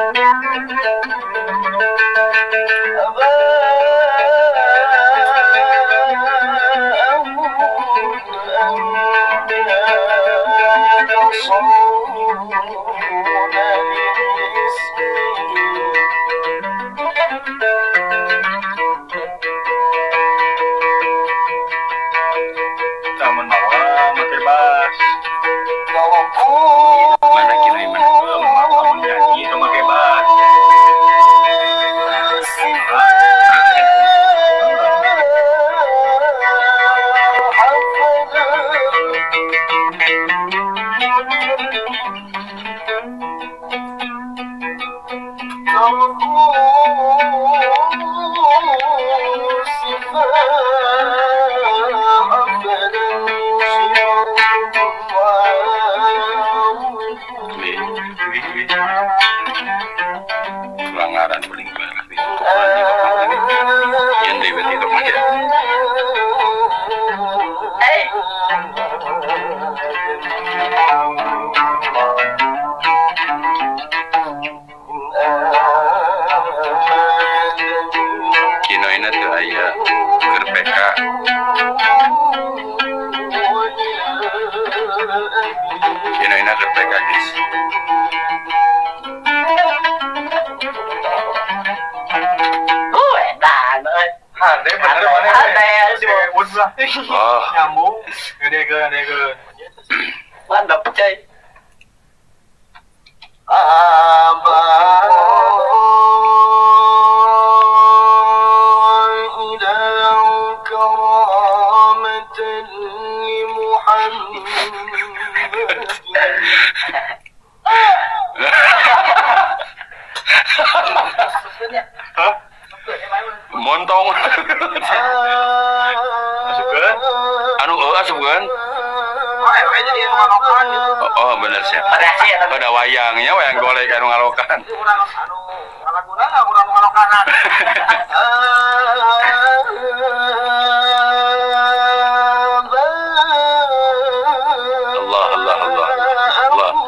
Pelanggaran paling banget itu yang David itu aja. Kino ini tuh ayah berpeka. Kino ini berpeka guys. Ada bener mana? Ada Bun lah. Oh, Nyambung. Gede. Mantap coy. montong. Masukkan. Anu asupkeun. Oh, bener sih. Pada wayangnya wayang golek anu ngalokan. Allah.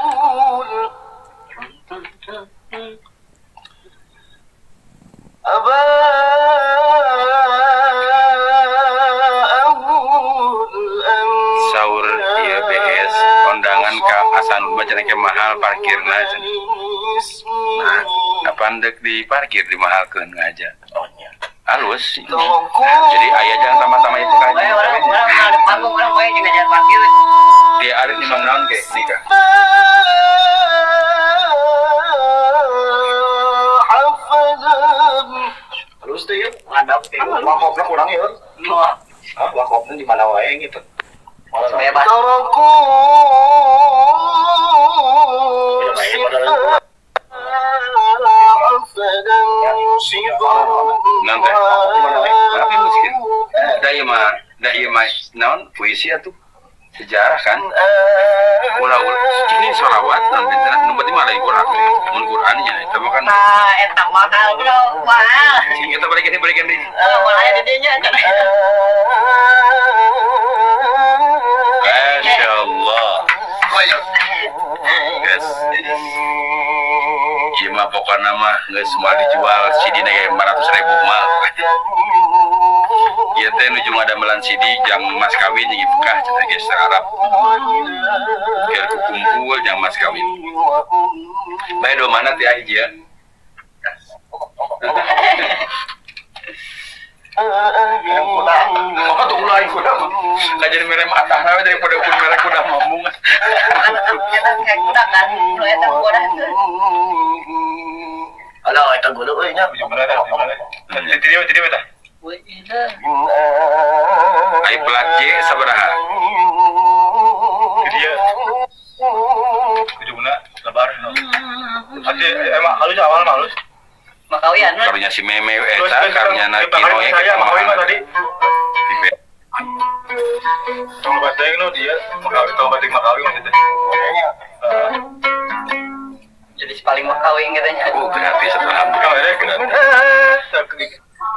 Saur ieu BS kondangan ka asan bacana ke mahal parkirna. Nah, kapan dek di parkir dimahalkeun ngaja. Oh nya. Halus ini. Jadi aya jangan sama-sama itu kan. Orang ada panggung orang bae juga jangan parkir. Dia ada di naon ke nikah. Halus teh ya, ngadap teh. Langkopnya kurang ya. Hah, langkopnya di mana wae gitu. Bebas. Nanti, tapi miskin. Daya mah, naon puisi atuh sejarah kan. Ulah ini solawat nanti nu berarti mah lain Quran. Mun Quran nya eta mah kan. Nah, eta mahal bro, mahal. Sing kita balikin di. Mahal di dinya. Masyaallah. Guys. Ieu mah pokona mah geus semua dijual CD na 500.000 mah. Ieu teh nuju ngadamelan CD jang mas kawin jeung ifkah cenah geus Arab. Keur kumpul jang mas kawin. Bae do mana teh aja ya. Maka tuh ulah kuda mah. Jadi merem atah nawe daripada ukur merek kuda mambung. Eta kayak kuda kan, lu eta kuda. Halo, eta gulu euy nya. Di mana? Di dia tah. Ai plat J sabaraha? Dia. Di mana? Lebar. Ade emang halus awal mah halus. Makawian mah. Karunya si Meme eta karunya na Kino ya saya Makawi mah tadi. Tipe. Tong bateng nu dia Makawi tong bateng Makawi mah teh. Jadi si paling Makawi katanya. Oh, gratis alhamdulillah. Oh, ya gratis.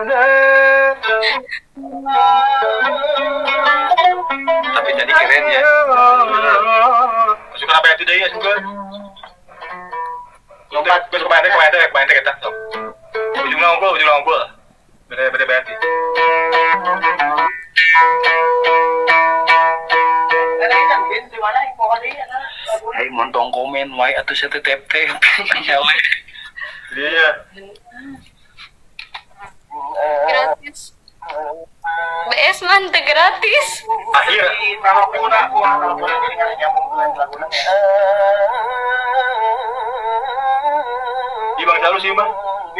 Tapi jadi keren ya. Masuk apa ya tidak ya juga. Besok kemarin teh kita. Ujung langgul. Beda berarti. Hai montong komen wae atuh saya tep nyale. Iya. Gratis. BS man teh gratis. Akhir. Ibang selalu sih bang.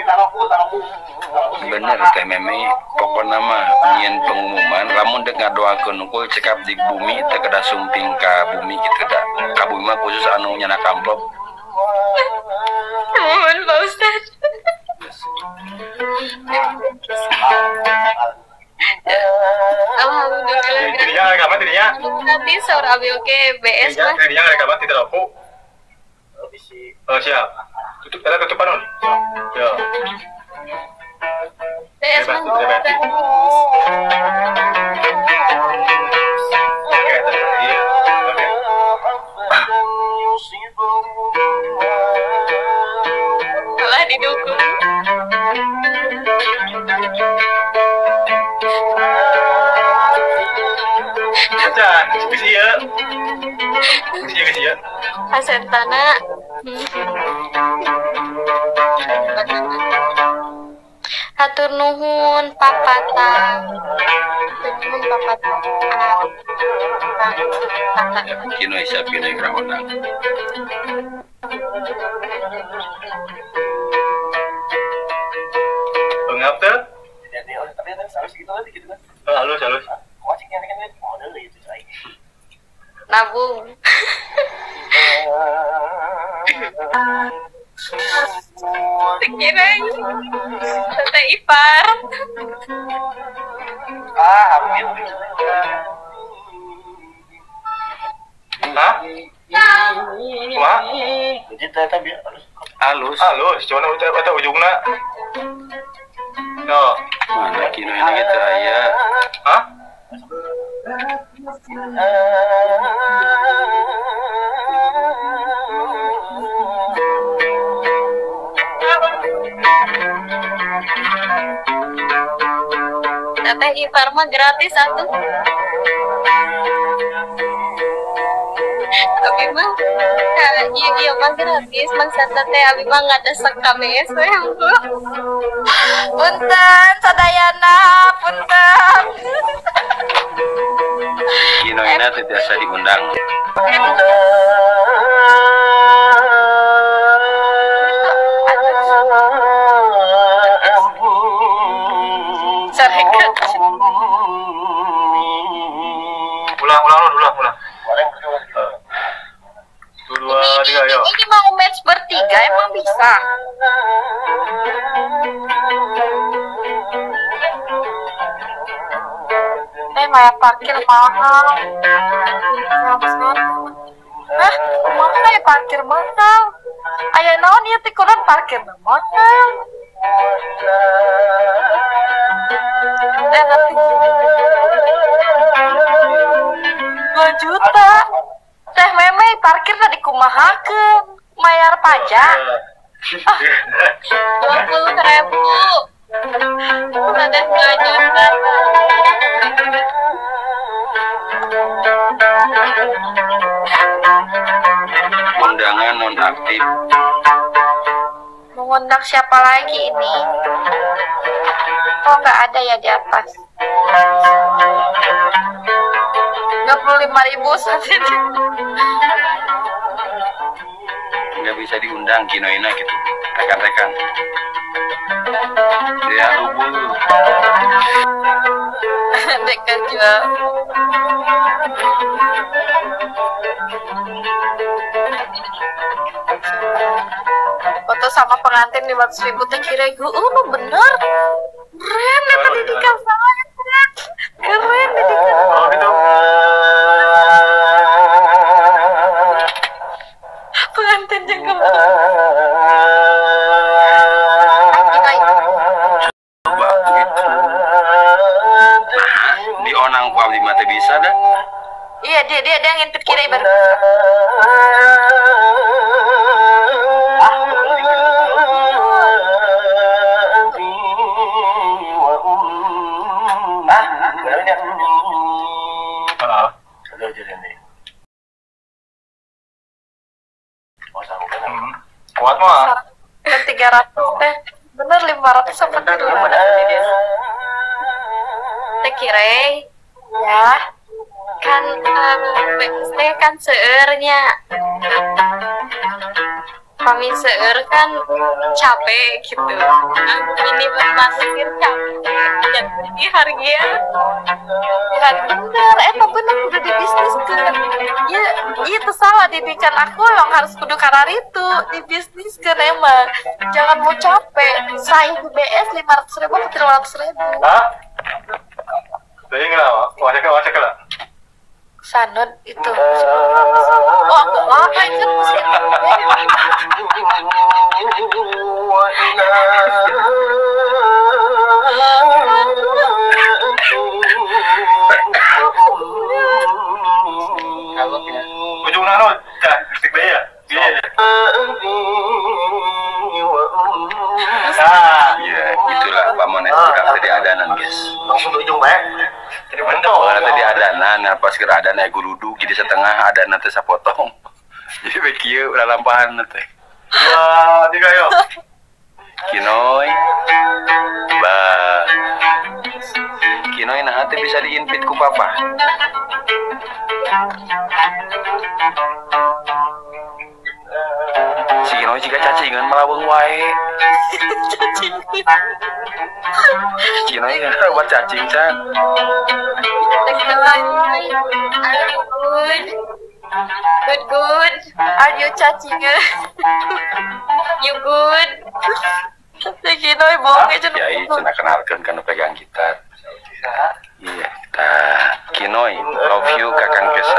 Bener teh meme pokokna mah nyen pengumuman lamun dek ngadoakeun unggul cekap di bumi teh kada sumping ka bumi kitu da. Ka bumi mah khusus anu nyana amplop. Mohon Pak Ustaz. Alhamdulillah. Dirinya kapan dirinya? Nanti sahur abi oke BS mah. Dirinya kapan tidak aku? Oh siap. Tutup panon. Ya. BS mah. Oke, tadi. Oke. Malah didukung. Acan, geus ieu. Geus ieu. Asentana. Hatur nuhun papatang. Hatur nuhun papatang. Kino isap kino ikrahodang. Ngap teh? Halus. Nabung. Sekiranya Tante Ipar. Hah? Wah? Halus. Cuman udah ujungna. No. Mana kino ini gitu aya. Hah? Tante Ipar mah gratis atuh. Abi mah iya mah gratis maksudna teh abi mah ngadesek ka BS we hungkul. Punten sadayana, punten. Kino ini teh biasa diundang. Sarekat. Ulang. 2, 3, ayo. Ini mau match bertiga emang bisa? Maya parkir mahal. Hah? Mana ya parkir mahal? Aya naon ieu teh kunaon parkir mahal? Nanti 2 juta. Teh meme parkirna dikumahakeun, mayar pajak. 20.000. Ada 2 juta. Undangan nonaktif. Mengundang siapa lagi ini? Oh nggak ada ya di atas. 25.000 saja. Nggak bisa diundang kinoina gitu rekan-rekan dia hubung Dekat juga. Foto sama pengantin 500.000 teh kira gue, lu bener keren ya pendidikan saya keren pendidikan. Oh gitu. Pengantin juga coba gitu. Nah di onang ku abdi mah teh bisa dah. iya dia ngintip kira ibarat kuat mah. Kan 300 teh. Bener 500 apa dulu? Teh kira ya kan BSD kan seurnya kami seur kan capek gitu ini masih capek jadi harga bener bener udah di bisnis kan ya itu salah didikan aku yang harus kudu karar itu di bisnis kan emang jangan mau capek saya di BS 500.000 ke 300.000 Hah? Jadi kenapa? Wajah lah. Sanad itu oh enggak lah kan mesti ujung nano listrik deh ya. Iya, itulah Pak Monet kurang tadi adanan guys. Langsung ujung baik. Jadi bentuk. Kalau tadi adanan, pas kira adanan guludu jadi setengah adanan teh sapotong. Jadi bekieu udah lampahan teh. 2, 3 yuk. Kinoy. Kinoy nah teh bisa diinpit ku papa. Si Kinoy jika cacingan melaweng wae. Kinoy buat cacing can. Good. Are you cacing? You good? Lagi noy bohong aja Ya cenah kenalkeun kana pegang gitar. Iya, tah Kinoy, love you Kakang Kesa.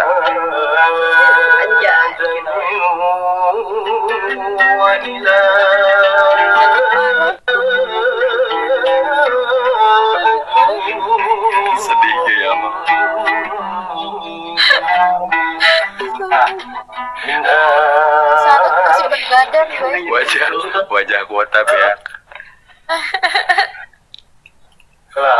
Sedih ya mah. Satu masih berbadan gue. Wajah kuota ya. Kelah.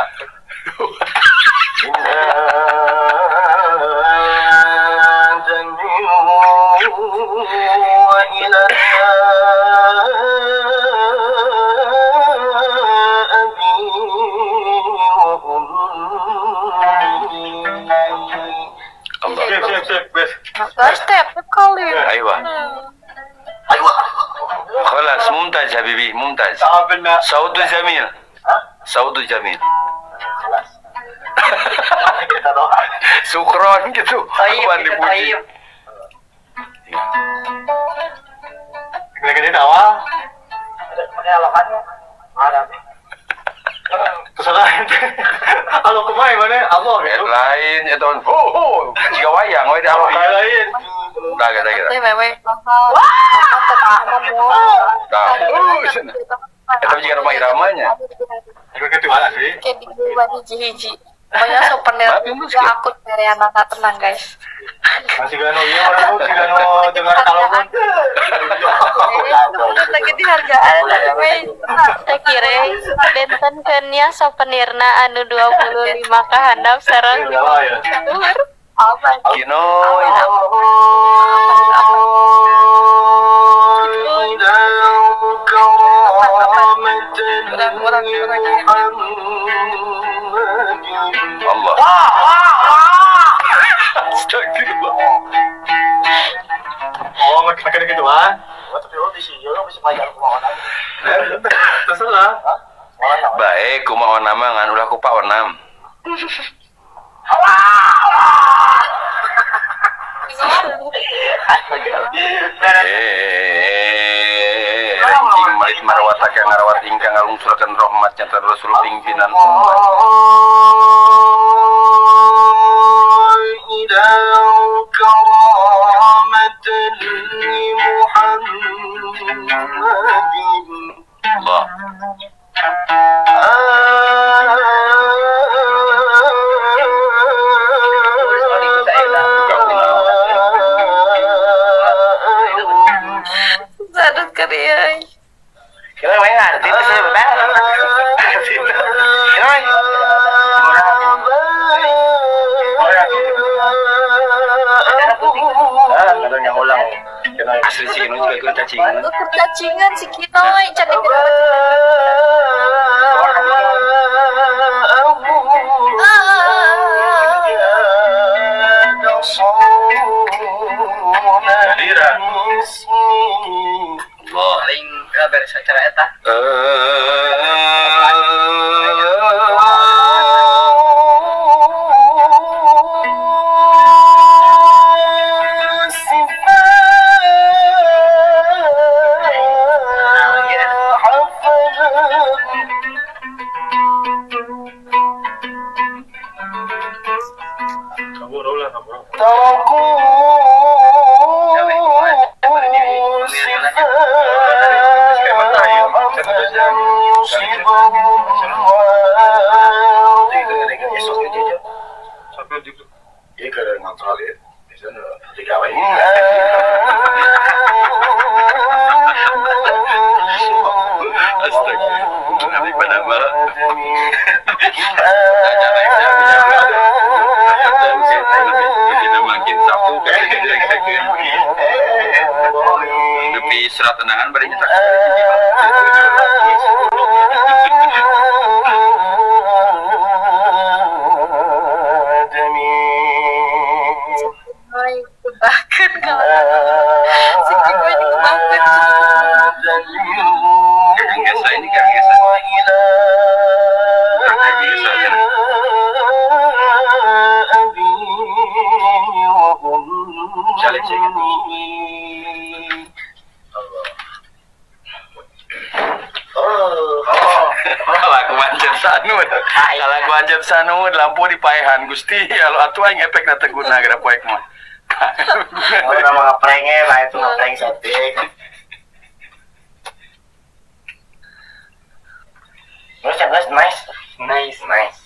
Gak step kali. Ayo. Khalas mumtaz habibi mumtaz. Sautu jamil. Sautu jamil. Sukron gitu. Apaan dipuji? Gini awal. Ada alokannya. Ada. Terserah. Kalau kemarin mana? Allah gitu. Lain itu jika wayang we dah Lain. Dah kita. Teh wewe mahal. Apa teh kamu mau? Itu jika rumah iramanya. Aku ke mana sih? Kayak di dua hiji-hiji. Pokoknya souvenir ya aku dari anak tenang guys. Masih gano iya orang masih gano dengar kalau pun. Lagi dihargaan teh kira benten keun souvenirna anu 25 ka handap sareng apa Kinoy. Allah. Astagfirullah. Oh, makin gitu ah. Tapi lo di sini lo bisa bayar keuangan. Terserah. Baik, kumaha nama ngan ulah ku Pak Onam. Ranking marit marawata kang ngarawat ingkang ngalungsurkeun rahmat nyantar Rasul pimpinan umat. Allah. sadut karieu Kira main arti itu saya benar. Kira main. Kadang yang ulang. Kena Asli si Kino juga ikut cacingan. Ikut cacingan si Kinoy, jadi Nadira. Allah. Paling beres acara eta. Lebih serat tenangan bari nyetak. bahkan kalau si Kinoy juga bahkan Biasa ini kan biasa. Kalau aku anjab sanud lampu di paehan Gusti kalau atuh aing efek na teguna gara poek mah. Oh, nama ngeprengnya lah itu ngepreng setting. Terus yang nice.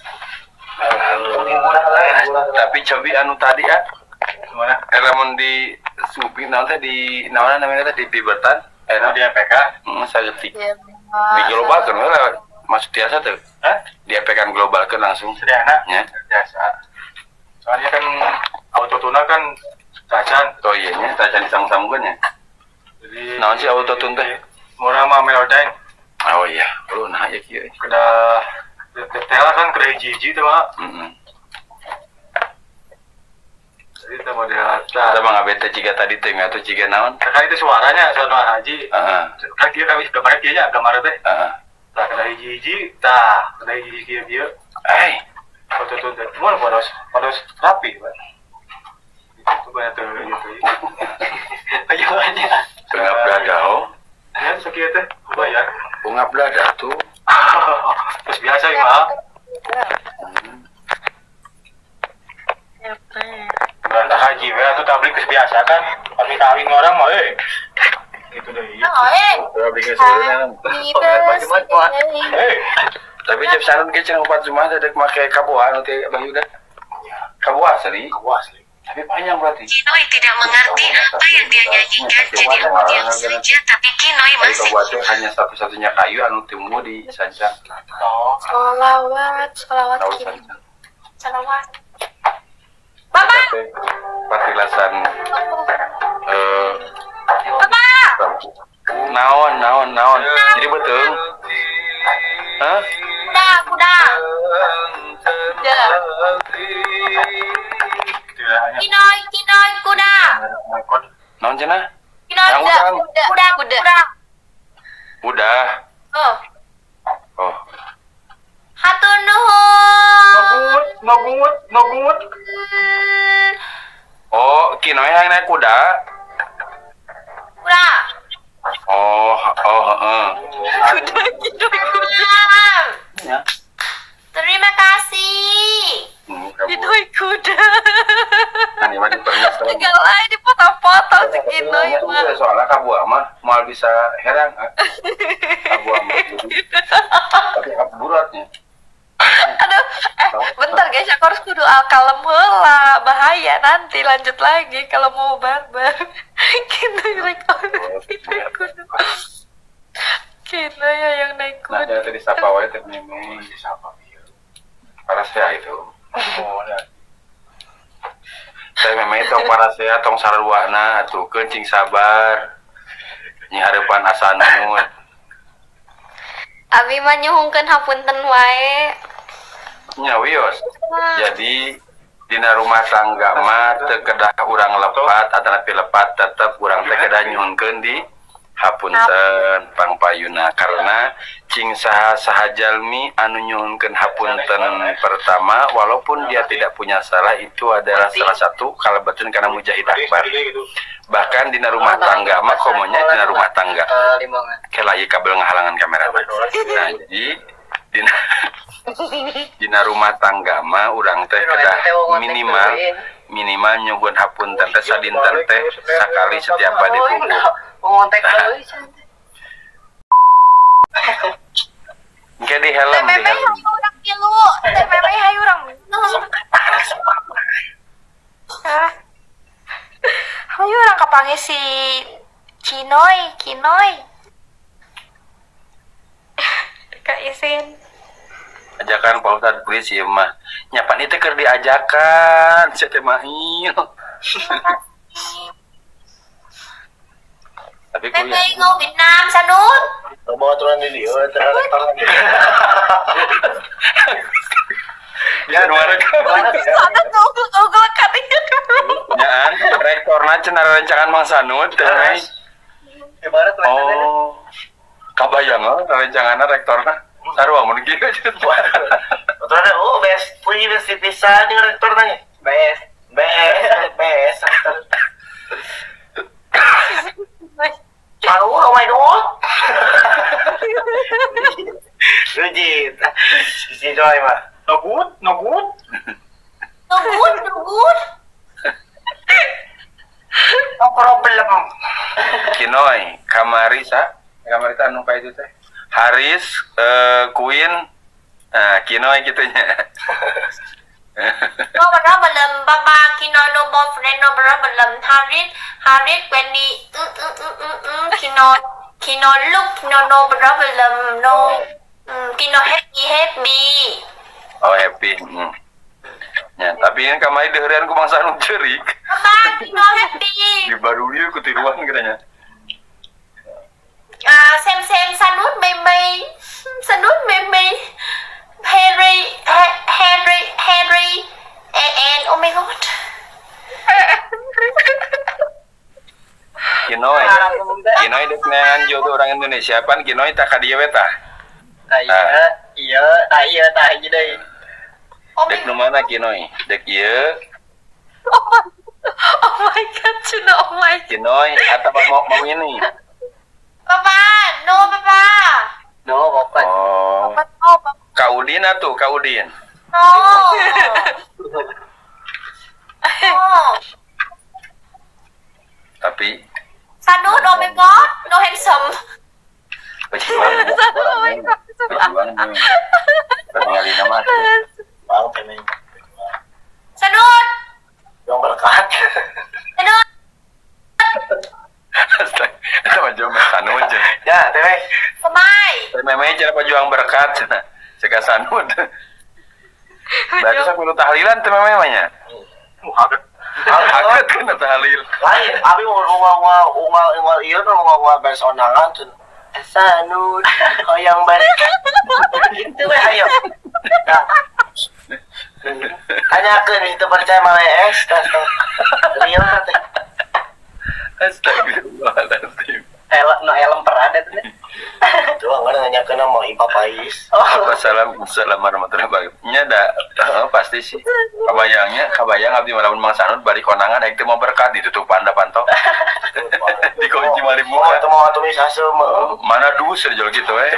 Tapi cobi anu tadi ya. Mana? Lamun di Supi nanti di naon namanya teh di Pibertan. Di MPK. Saya ketik. ya, Di global kan lewat masuk tiasa tuh. Hah? Di kan global kan langsung. Sederhana. Ya. Biasa. Soalnya kan autotuna kan cacan. Oh iya nya, tacan disambung-sambungkan ya. Jadi Naon sih autotune teh? murah mah Melodyne. Oh iya, lu nah ya kieu. Kedah detail kan kena hiji tuh mah. Heeh. Jadi itu model Ada Bang Abete ciga tadi teh atau ciga naon? kan itu suaranya suara haji. Heeh. Kan dia kami gambarnya dia nya gambar teh. Heeh. Tah kena hiji, tah kena hiji dia. Eh, Autotune teh. Mun podos rapi, Pak. Itu banyak tuh gitu. Ayo aja. tengah belada oh. Ya sekieu teh bayar. Bunga belada tuh. Terus biasa ya, mah. Berada haji we atuh tablik geus biasa kan. Tapi kawin orang mah gitu deh. Udah bikin sebenarnya. Tapi jeb sanun ge cenah opat Jumat ada make kaboa anu teh Bang Yuda. Kaboa asli. Tapi panjang berarti. Kinoy tidak mengerti apa yang dia nyanyikan, jadi diam saja, tapi Kinoy Jadi masih kaboa teh hanya satu-satunya kayu anu temu di sanjang. Sholawat Tahu kini sanjang. Sholawat Bapak Tapi patilasan Bapak naon. Jadi betul. Hah? kuda Kinoy kuda Naon cenah? Kinoy Yang kuda Udah. oh Oh. hatur nuhun Nogut. Oh, Kinoy yang naik kuda. kuda Oh, heeh. Ya. terima kasih Kinoy kuda Kan mah dipernya sekarang. tinggal aja dipotong-potong si Kinoy mah Soalnya kabuah mah mal bisa herang. Kabuah mah. Tapi buratnya. aduh bentar guys aku harus kudu kalem heula bahaya nanti lanjut lagi kalau mau barbar Kinoy rekor Kinoy yang naik Nah, kuda tadi sapa wae teh meme disapa. Para saya itu. Oh, ya. Teh memang tong parasehat tong sarwana atuh kencing sabar. Nyi hareupan asanut. Abi mah nyuhungkeun hapunten wae. Nya wios. Jadi dina rumah tangga mah teu kedah urang lepat atanapi lepat tetep urang teh kedah nyuhunkeun di hapunten pangpayuna karena cing saha jalmi anu nyuhunkeun hapunten pertama walaupun dia tidak punya salah itu adalah salah satu kalebeteun kana mujahid akbar. Bahkan dina rumah tangga mah komonya dina rumah tangga kelai kabel ngahalangan kamera. Nah, jadi dina rumah tangga mah urang teh kedah minimal nyugun hapunten teh sadinten teh sakali setiap bade buku. Ngontek deui Engke di helm di Memeh helm. hayu urang kilu. Memeh hayu urang. Hayu urang kapanggih si Kinoy. Kak Isin. Ajakan Pak Ustadz please ieu mah. Nyapan itu keur diajakan sia teh mah ieu. Tapi Memeh ngau Việt Nam sanut. Bawa turun di dia, rektor. bisa nuarekan. Sana Google katanya dulu. Nyaan rektorna cenah rencangan Mang Sanut teh meh. Ibarat Oh. Kabayang rencanganna rektorna. Sarua mun kieu. Rektornya, best pisan nih rektor nanya. Best. Tahu ramai dong. Rujit. Si Joy mah. No good. Nugut. No problem. Kinoy, kamari teh anu ka itu teh. Haris, Queen, Kinoy gitunya. No bara belum baba Kino no boyfriend no bara belum Harit when di Kino look no bara belum no Kino happy. Oh happy. Ya, tapi kan kamari deureun ku Mang Sanut ceurik. Baba Kino happy. Di Barulieu ku tiruan katanya. Xem Sanut mày Harry and oh my god. Kinoy dek neangan jodoh orang Indonesia pan Kinoy tak ka dieu we tah. Iya, tah deui. Dek nu mana Kinoy? Dek ieu. Oh my god, Cina, oh my god. Kinoy atau mau ini? Papa. No, bukan. Oh. Papa. Kaudin atuh, Kaudin. No. Tapi Sanut, oh my god, no handsome. pejuang. Pengali nama. Bang, pengen. Sanut. Yang berkat. Itu mah juang Sanut cenah. Ya, teh. Semai. Memang cara pejuang berkat cenah. Ceka Sanut. Berarti sakudu tahlilan teh memangnya. Haket kan tahlil. Lain, abi unggal ieu kan unggal beres onangan tuh. Sanut, yang berkat. Itu we ayo. Nah. Tanyakeun itu percaya malah tas. Real teh. Astagfirullahaladzim. Elem perada tuh. Tuh enggak nanyakeun mau Ipa Pais. Assalamualaikum warahmatullahi wabarakatuh. Nya da pasti sih. Kabayang abdi malamun Mang Sanut bari konangan aing teh mau berkat ditutup panda panto. Dikunci mari muka. Itu mau tumis asem. Mana dus jual gitu we.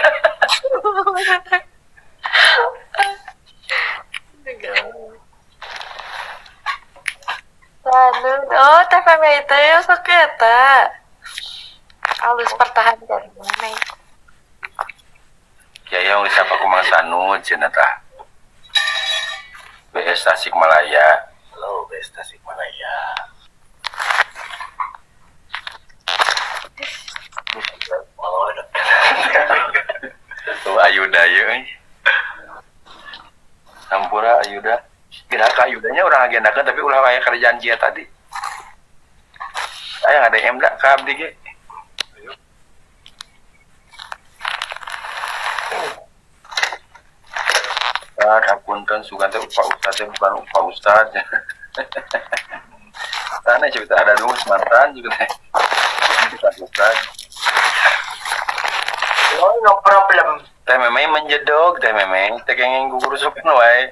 Sanut, oh TVM itu ya saketa. Halus pertahankan mana? Ya yang disapa ku Mang Sanut cenah tah. BS Tasikmalaya. Halo, BS Tasikmalaya. Tuh Ayuda yeuy. Sampura Ayuda. Kira kayudanya orang agendakan tapi ulah aya kerjaan dia tadi. Aya ada yang emda ka abdi ge. Hapunten sugan teh Pak Ustaz teh bukan Pak Ustaz. Sana cerita ada dulu mantan juga teh. Ustaz. No problem. Teh memang menjedog, teh memang teh kenging gugur sukan wae.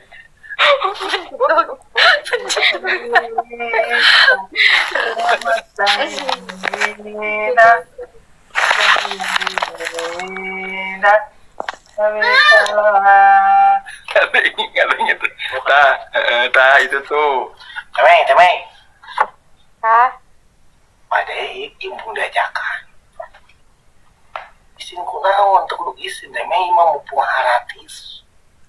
Katanya tuh. Tah itu tuh. Temeng. Hah? Padahal ibu diajakan. Isin ku naon teu kudu isin temeng imah mumpung haratis.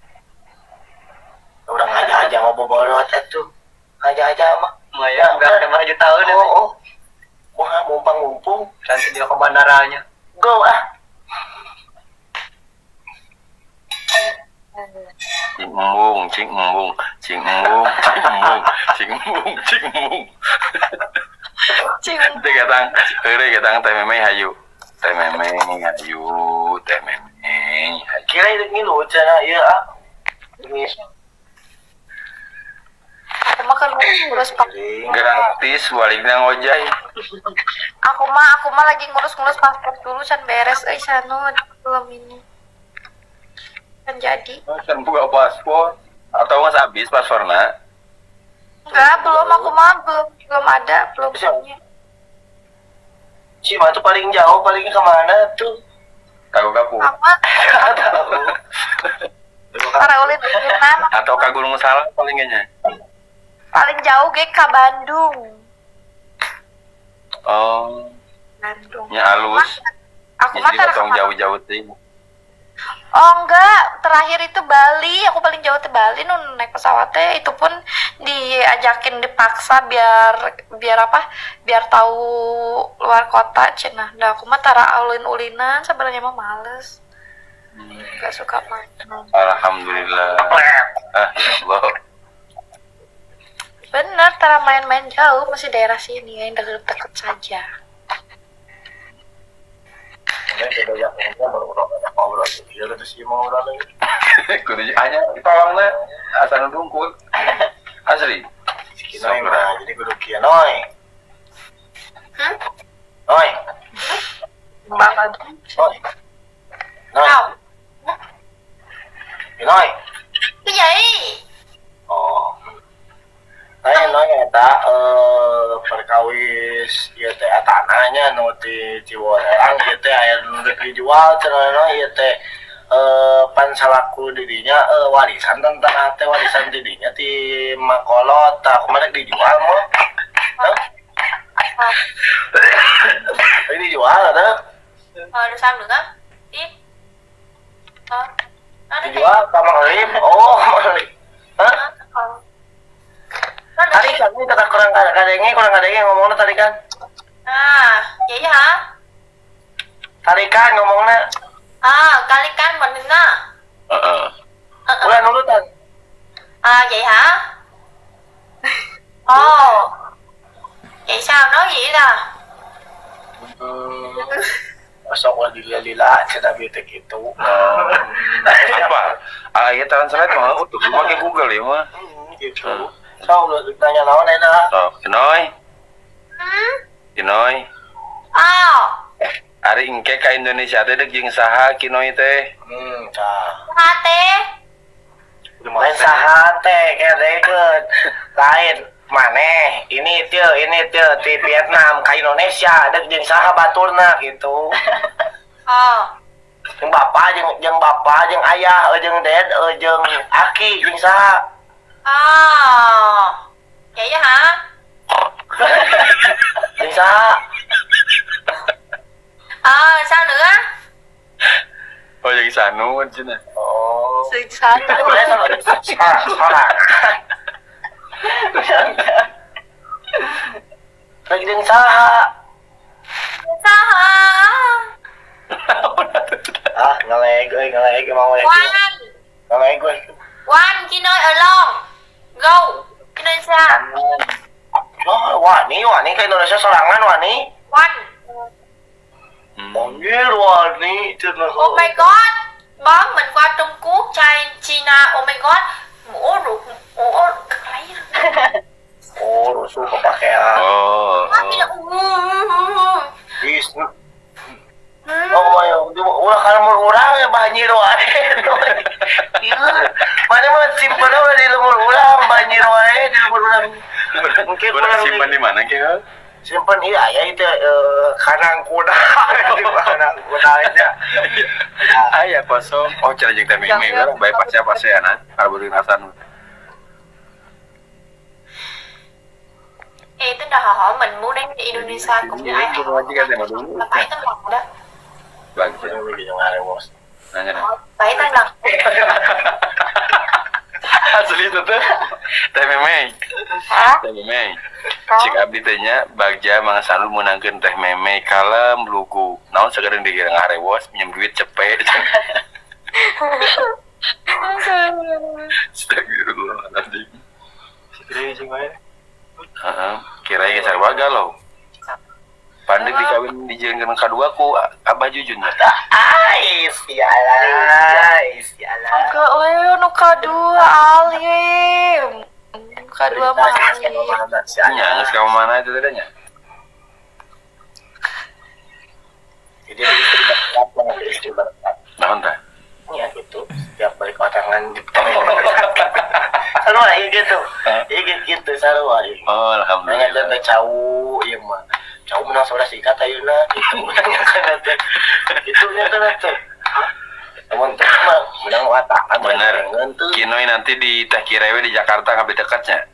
Udah ngajak-ngajak ngobrol atuh. Ngajak-ngajak mah. Lumayan, udah 5 juta tahun ya. Oh. Wah, mumpung-mumpung. Nanti dia ke bandaranya. Go ah. Cing embung. Teh katang teh memang hayu. Teh memang hayu. Kira itu ngilu cenah ieu ah. Ini Aku mah kan ngurus paspor. gratis baliknya ngojay. Aku mah lagi ngurus paspor dulu can beres sanu belum ini. Kan jadi. Kan buka paspor atau mas habis pasporna? Enggak, aku mah belum ada, belum punya. si mah tuh paling jauh, paling kemana tuh? Tahu kapu Apa? Para ulinan atau ke Gunung Salak palingnya? paling jauh ge ka Bandung. Oh, Bandung. nya halus. Aku mah Jadi tara tong ka- jauh-jauh teh. Oh enggak, terakhir itu Bali. Aku paling jauh ke Bali nun naik pesawatnya. Itu pun diajakin dipaksa biar apa? Biar tahu luar kota cenah. Nah, aku mah tara ulin-ulinan sebenarnya mah males. Gak suka main. Alhamdulillah. Ah, ya Allah. Bener, tara main-main jauh masih daerah sini yang deket-deket saja. Kudu hanya ditolongna asal dungkul. Asli. Noi mah jadi kudu kieu noi. Noi. Banget. Noi. Noi. Au. Noi. Cái gì? Oh. Noi eta perkawis ieu teh tanahnya nu ti Ciwodang ieu teh aya nu rek dijual cenah ieu teh pan salaku didinya warisan tentang teh warisan didinya ti Makolot tah kumaha rek dijual mah. Rek dijual ada. Rồi sao nữa? Tiếp. Nó Dijual ka Mang Lim. Oh, Mang Lim. Hah? nó Tadi kan ini kata kurang kadenge ngomongnya tadi kan. À, vậy hả? Tadi kan ngomongnya. À, kali kan mình đó. Udah nurutan. À, vậy hả? Ồ. Vậy sao nói vậy là? Masuk lah lila-lila cina bitek itu. Apa? Ayat translate mah utuh pakai Google ya mah. Gitu. Sau lu ditanya lawan enak. So, Kinoy, Kinoy. Ồ. Ari engke ka Indonesia teh deuk jeung saha Kinoy teh? Cah. Ha tê. Lain saha teh kedeket. Lain maneh ini teu ti Vietnam ka Indonesia deuk jeung saha baturna gitu. Jeung bapak jeung ayah jeung ded jeung aki jeung saha. Vậy đó hả? Jeung saha? Sao nữa? Oh, jeung sanu cenah. Oh. Sing satu. Lagi jeung saha? Sao hả? Ngeleg mau lagi. Quan. Ngeleg gue. Quan, chị nói alone. Go Indonesia. Oh, wani ke Indonesia sorangan wani. One. Anjir wani cenah. Oh my god. Bom mình qua Trung Quốc, China. Oh my god. Ủa lain. Oh, rusuh kepakaian. Oh. Bis. Oh, ulah kalau urang ya banjir wae. Ieu, mana mah simpen we di lemur urang banjir wae di lemur urang. Mungkin Udah simpan di mana kira? simpen iya ya itu kanang kuda. Kanang kuda aja. Aya kosong. Oh, cara jeung teh meme urang bae pasea-paseana. Arbeureun asan. Tức là họ mình muốn đến Indonesia cũng như ai họ phải tấm lòng đó. Bagus. Nanya nih. Phải tấm lòng. Asli itu tuh. Teh meme. Hả? Teh meme. Cik abdi teh nya bagja mangsa lu meunangkeun teh meme kalem lugu. Naon sagedeung dikira ngarewos pinjem duit cepet. Astagfirullahaladzim. Segede sing wae. Heeh, kira ge sarwaga lo. Pandai dikawin dijieunkeun kadua ku Abah Jujun. Sialan. Enggak, nu kadua alim. Kadua mah alim. Nya geus ka mana itu teh nya? Jadi begitu diberkat istri berkat. Naon teh? Ya gitu, setiap balik pasangan sarua ieu gitu. Ieu gitu sarua ieu. Oh, alhamdulillah. Nanya teh cau ieu mah. Cau menang saudara sikat ayeuna gitu. Kana teh. Itu nya teh. Teman-teman mah menang watakan Bener. Kinoi nanti di Teh Kirewe di Jakarta ngabe dekatnya.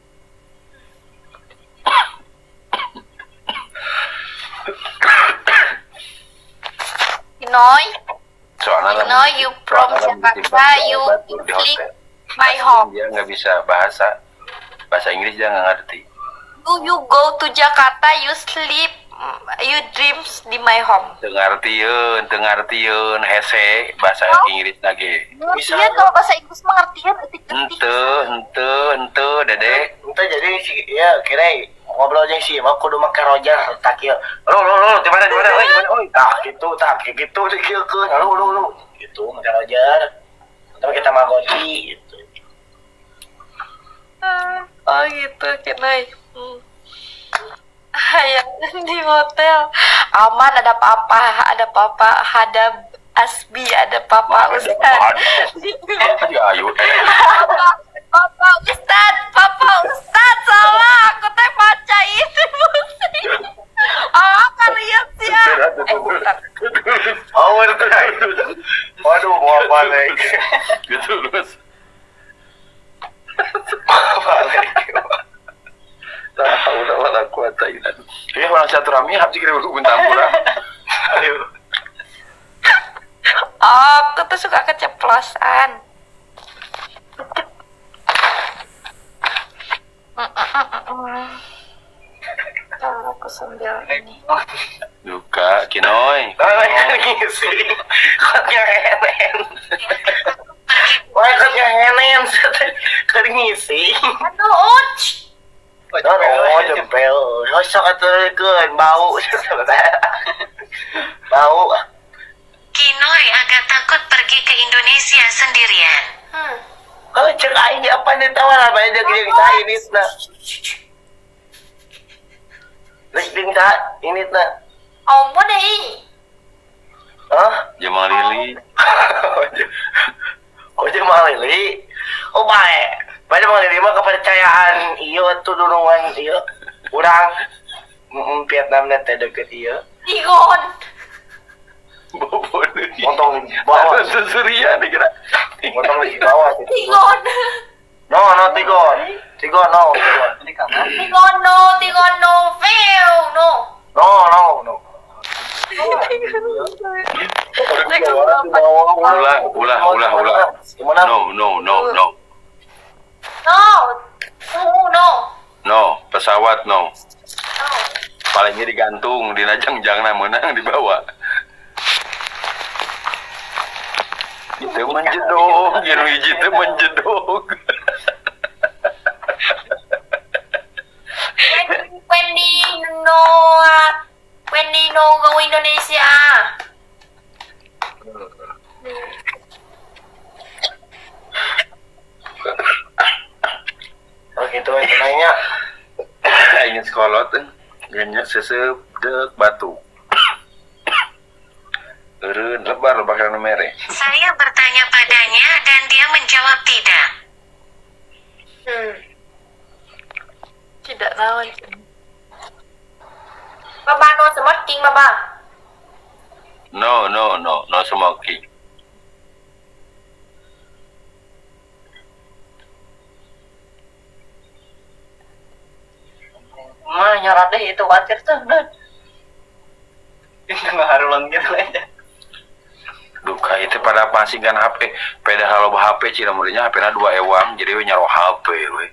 Nói, Soalnya nói you from Jakarta, you click my home. Dia nggak bisa bahasa Inggris dia nggak ngerti. You go to Jakarta, you sleep, you dreams di my home. Tengartieun hese bahasa Inggris lagi. Bisa. Iya, kalau bahasa Inggris mengertian detik-detik. Ente, Dede. Ente jadi si ya kira ngobrol jeung si mah kudu make Roger tak ieu. Lu di mana euy tah gitu dikieulkeun. Lu gitu make Roger. Tapi kita magoti gitu. Oh gitu, Kinai. Ayah di hotel aman, ada papa, ada Asbi, ada papa Ustad. Ya ayo. Papa Ustad salah, aku teh baca itu. Kalian siap. Bentar. Oh, itu. Waduh, mau apa lagi? Gitu terus. Udah wala kuat aja. Ya orang silaturahmi habis kira bentang pula. Ayo. Aku tuh suka keceplosan. Aku sambil ini. Duka, Kinoi. Ngisi. Kotnya henen. Wah, kotnya henen. Keur ngisi. Aduh, uch. Oh, jempel. Sok atureun bau. Bau. Kinoi agak takut pergi ke Indonesia sendirian. Oh, cek aing apa nih tawar apa aja gini saya ini nah. Listing tak ini nah. Ông muốn đi. Hah? Jamal Lili. Oh, Jamal Lili. Oh, baik. Baik Jamal Lili mah kepercayaan ieu atuh dulungan ieu. Urang Vietnam teh deket ieu. Tigon. Bobo nih. Montong bawah. Surya nih kira. Montong di bawah. Tigon. No, Tigon. Tigon no. Tigon no, fail no. No. Ulah. Gimana? No. No, pesawat no. Palingnya digantung, dinajang-jangna menang dibawa. Itu menjedok, yang hiji teh menjedok. when they know go Indonesia. Oh gitu itu nanya. Ingin sekolot ganyak sesep dek batu. Eureun lebar bakal mere. Saya bertanya padanya dan dia menjawab tidak. Tidak naon. Baba no smoking baba. No smoking. Mah nyorat deh itu wajar tuh. Nggak harulang gitu aja. Duka itu pada pasingkan HP. Peda kalau HP cina muridnya HP-na 2 ewang jadi we nyaro HP we.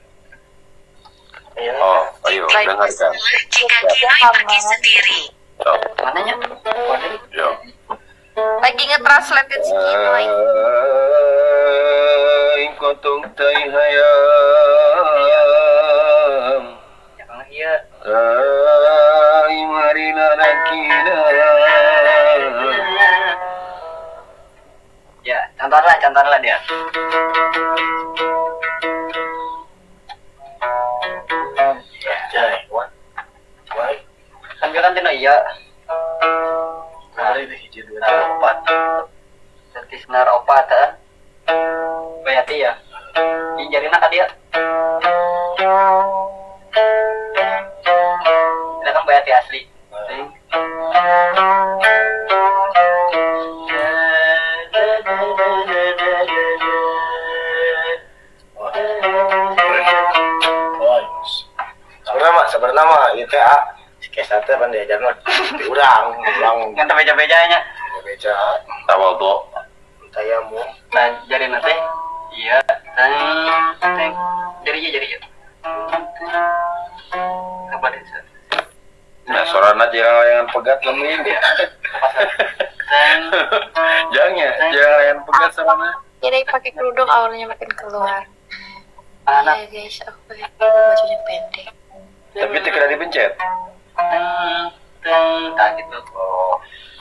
Oh, ayo dengarkan. Jika Kinoy pergi sendiri. So, Mananya? yo. Lagi nge-translate si Kinoy. In kuntum hayam. Jangan iya. Ay marina nakina. Ya, contohlah dia. Jai, what? Kan kan tino iya. Hari ini hiji 2 3 4. Sertis nar opat kan. Bayati ya. Injarina ka dia. Kita kan bayati asli. Sebenarnya mah itu kayak sate kan diajar mah diurang Kan beja-bejanya. beca Tawadhu. tayamu Nah, jadi nanti iya. Teng. Jadi ya. Apa deh? Nah, sorana jangan layangan pegat lemin. Teng. Jangan layangan pegat sorana. Jadi pakai kerudung awalnya makin keluar. Anak. Ya guys, aku pakai bajunya pendek. Tapi tidak dipencet. Teng. Tak gitu. oh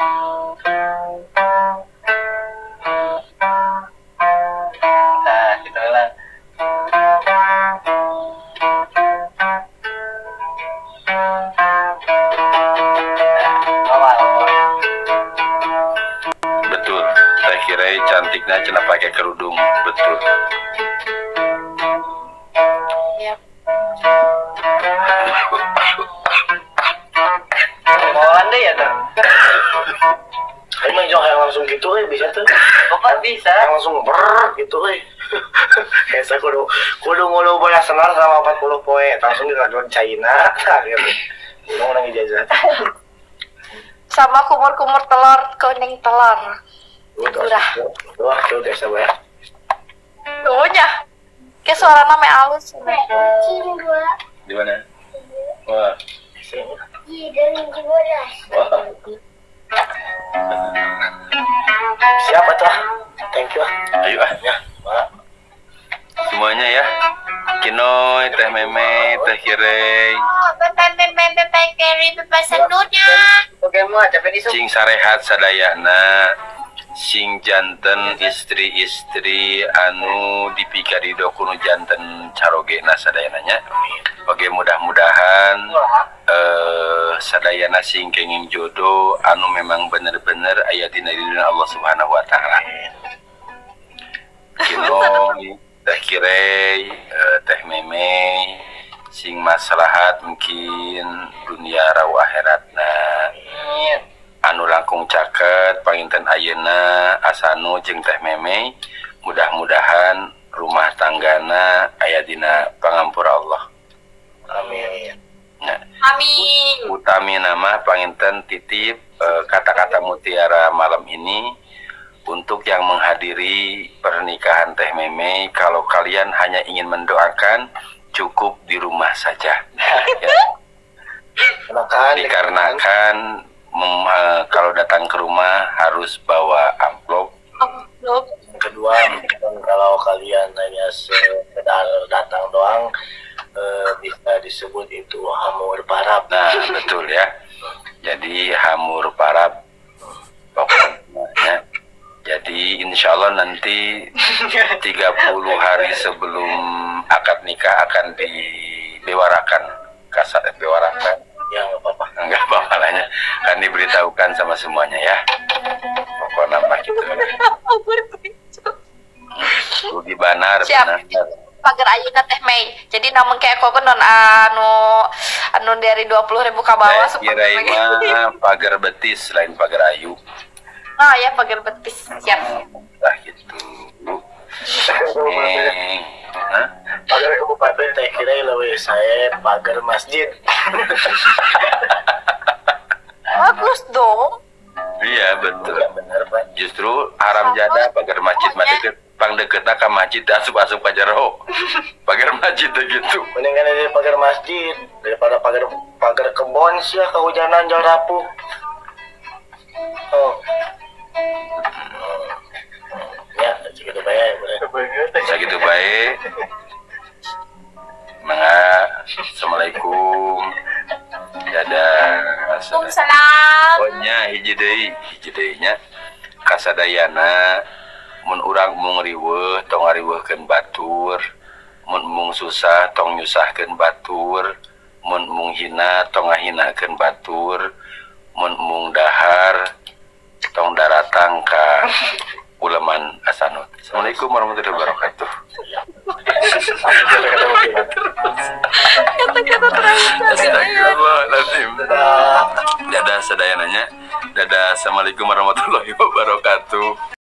Nah, gitu lah. Betul. Saya kira cantiknya cina pakai kerudung. Betul. Ya, Mohon deh ya tuh. ini mah jangan yang langsung gitu bisa tuh Bapak bisa. yang langsung ber gitu kayak saya kudu ngulu banyak senar sama 40 poe langsung dilakukan China nah gitu udah nang ijazah sama kumur-kumur telur, kuning telur. udah tuh biasa banyak Tuhnya. Kayak suara namanya halus. Di mana? Wah. Wah. siapa tuh thank you Ayo ya Pak. semuanya ya. Kinoy, Teh Meme, Teh Kirei, Bye Kerry bebas sendunya. Oke, mau capek di sing sarehat sadayana, sing janten istri-istri anu dipikarido kuno janten carogena sadayananya. Oke, mudah-mudahan sadayana sing kenging jodoh anu memang bener-bener aya dina ridho Allah Subhanahu wa taala. Kinoy, Teh Kirei, Teh Meme sing maslahat mungkin dunia raw akhiratna anu langkung caket panginten ayeuna asanu jeung Teh Meme mudah-mudahan rumah tanggana aya dina pangampura Allah. amin Nah, Amin. utami nama panginten titip kata-kata mutiara malam ini untuk yang menghadiri pernikahan Teh Meme. Kalau kalian hanya ingin mendoakan cukup di rumah saja ya. Dikarenakan kalau datang ke rumah harus bawa amplop. kedua kalau kalian hanya sekedar datang doang bisa disebut itu hamur barab. Nah betul ya. nanti insya Allah nanti 30 hari sebelum akad nikah akan dibewarakan, kasat bewarakan. Ya nggak apa-apa. Enggak apa-apa lahnya, kan diberitahukan sama semuanya ya. Pokoknya nama gitu. Rugi Banar, Siap. benar. Pagar ayuna teh Mei. Jadi namun kayak kok non anu dari 20.000 ke bawah Saya kira mah pagar betis lain pagar ayu. Ah ya pagar betis. Siap. Lah gitu. Hah? Pagar kabupaten teh kira leuwih saya pagar masjid. Bagus dong. Iya betul. Ya bener Pak. Justru haram jadah pagar masjid mah deket. Pang deketna ka masjid asup-asup ka jero. Pagar masjid teh gitu. Mendingan dari pagar masjid daripada pagar kebon sih ya kehujanan jauh rapuh. Oh. Ya, segitu baik. Sakitu bae. Mangga. Assalamualaikum. Dadah. Waalaikumsalam. Pokoknya hiji deui nya kasadayana mun urang mung riweuh tong ngariweuhkeun batur, mun mung susah tong nyusahkeun batur, mun mung hina tong ngahinakeun batur, mun mung dahar tong daratang ka uleman asanut. Assalamualaikum warahmatullahi wabarakatuh. Astagfirullahaladzim. Dadah sadayananya. Dadah. Assalamualaikum warahmatullahi wabarakatuh.